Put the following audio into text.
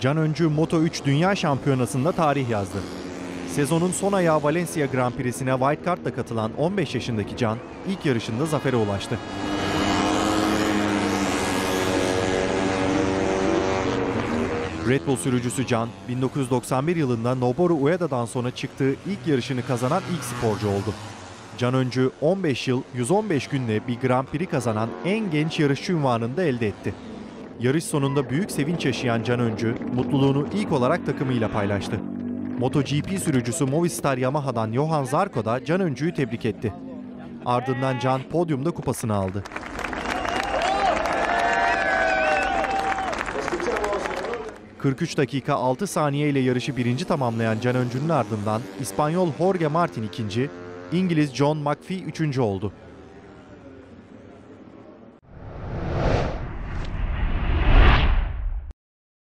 Can Öncü Moto3 Dünya Şampiyonası'nda tarih yazdı. Sezonun son ayağı Valencia Grand Prix'sine wildcard'la katılan 15 yaşındaki Can, ilk yarışında zafere ulaştı. Red Bull sürücüsü Can, 1991 yılında Noboru Ueda'dan sonra çıktığı ilk yarışını kazanan ilk sporcu oldu. Can Öncü, 15 yıl 115 günle bir Grand Prix kazanan en genç yarışçı unvanını da elde etti. Yarış sonunda büyük sevinç yaşayan Can Öncü, mutluluğunu ilk olarak takımıyla paylaştı. MotoGP sürücüsü Movistar Yamaha'dan Johan Zarco da Can Öncü'yü tebrik etti. Ardından Can podyumda kupasını aldı. ...43 dakika 6 saniye ile yarışı birinci tamamlayan Can Öncü'nün ardından İspanyol Jorge Martin ikinci, İngiliz John McPhee üçüncü oldu.